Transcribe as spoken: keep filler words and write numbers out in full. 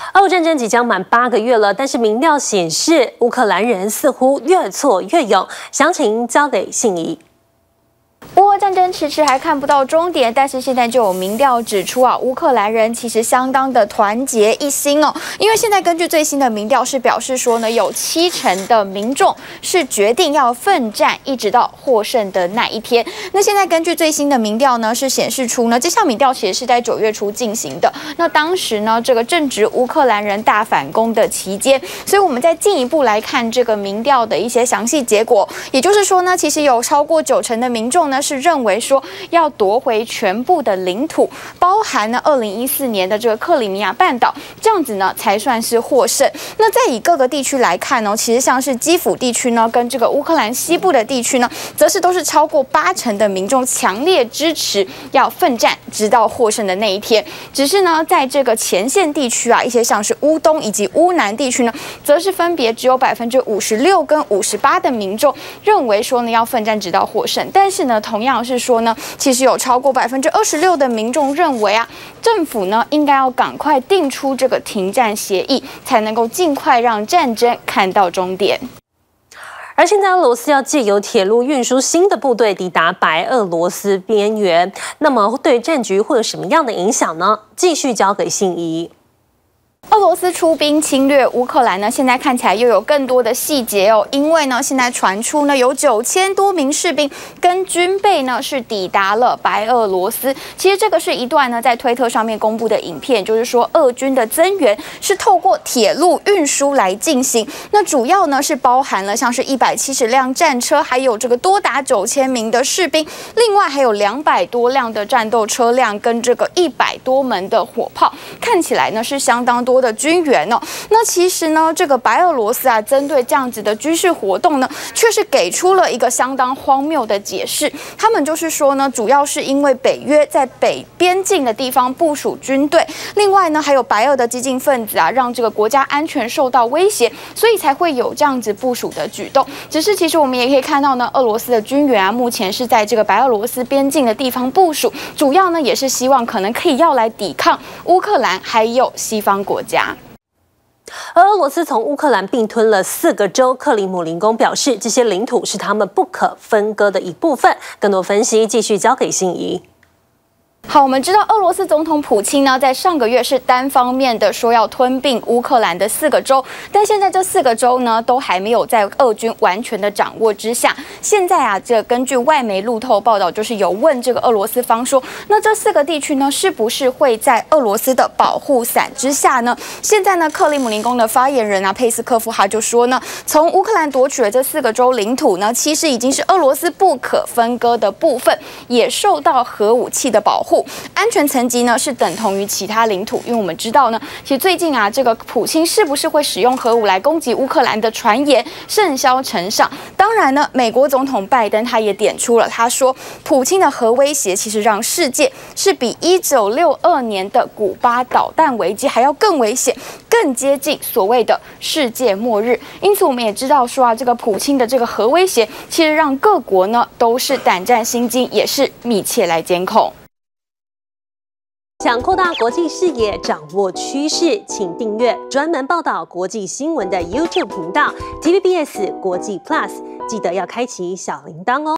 俄乌战争即将满八个月了，但是民调显示乌克兰人似乎越挫越勇。详情交给信宜。 乌俄战争迟迟还看不到终点，但是现在就有民调指出啊，乌克兰人其实相当的团结一心哦。因为现在根据最新的民调是表示说呢，有七成的民众是决定要奋战，一直到获胜的那一天。那现在根据最新的民调呢，是显示出呢，这项民调其实是在九月初进行的。那当时呢，这个正值乌克兰人大反攻的期间，所以我们再进一步来看这个民调的一些详细结果，也就是说呢，其实有超过九成的民众呢。 是认为说要夺回全部的领土，包含呢二零一四年的这个克里米亚半岛，这样子呢才算是获胜。那再以各个地区来看呢，其实像是基辅地区呢，跟这个乌克兰西部的地区呢，则是都是超过八成的民众强烈支持要奋战，直到获胜的那一天。只是呢，在这个前线地区啊，一些像是乌东以及乌南地区呢，则是分别只有百分之五十六跟五十八的民众认为说呢要奋战直到获胜，但是呢。 同样是说呢，其实有超过百分之二十六的民众认为啊，政府呢应该要赶快定出这个停战协议，才能够尽快让战争看到终点。 而现在俄罗斯要借由铁路运输新的部队抵达白俄罗斯边缘，那么对战局会有什么样的影响呢？继续交给信宜。 俄罗斯出兵侵略乌克兰呢，现在看起来又有更多的细节哦。因为呢，现在传出呢有九千多名士兵跟军备呢是抵达了白俄罗斯。其实这个是一段呢在推特上面公布的影片，就是说俄军的增援是透过铁路运输来进行。那主要呢是包含了像是一百七十辆战车，还有这个多达九千名的士兵，另外还有两百多辆的战斗车辆跟这个一百多门的火炮，看起来呢是相当多 的军援哦，那其实呢，这个白俄罗斯啊，针对这样子的军事活动呢，却是给出了一个相当荒谬的解释。他们就是说呢，主要是因为北约在北边境的地方部署军队，另外呢，还有白俄的激进分子啊，让这个国家安全受到威胁，所以才会有这样子部署的举动。只是其实我们也可以看到呢，俄罗斯的军援啊，目前是在这个白俄罗斯边境的地方部署，主要呢也是希望可能可以要来抵抗乌克兰还有西方国家。 而俄罗斯从乌克兰并吞了四个州，克里姆林宫表示，这些领土是他们不可分割的一部分。更多分析继续交给信宜。 好，我们知道俄罗斯总统普京呢，在上个月是单方面的说要吞并乌克兰的四个州，但现在这四个州呢，都还没有在俄军完全的掌握之下。现在啊，这根据外媒路透报道，就是有问这个俄罗斯方说，那这四个地区呢，是不是会在俄罗斯的保护伞之下呢？现在呢，克里姆林宫的发言人啊，佩斯科夫他就说呢，从乌克兰夺取的这四个州领土呢，其实已经是俄罗斯不可分割的部分，也受到核武器的保护。 安全层级呢是等同于其他领土，因为我们知道呢，其实最近啊，这个普京是不是会使用核武来攻击乌克兰的传言甚嚣尘上。当然呢，美国总统拜登他也点出了，他说普京的核威胁其实让世界是比一九六二年的古巴导弹危机还要更危险，更接近所谓的世界末日。因此，我们也知道说啊，这个普京的这个核威胁，其实让各国呢都是胆战心惊，也是密切来监控。 想扩大国际视野，掌握趋势，请订阅专门报道国际新闻的 YouTube 频道 T V B S 国际 Plus， 记得要开启小铃铛哦。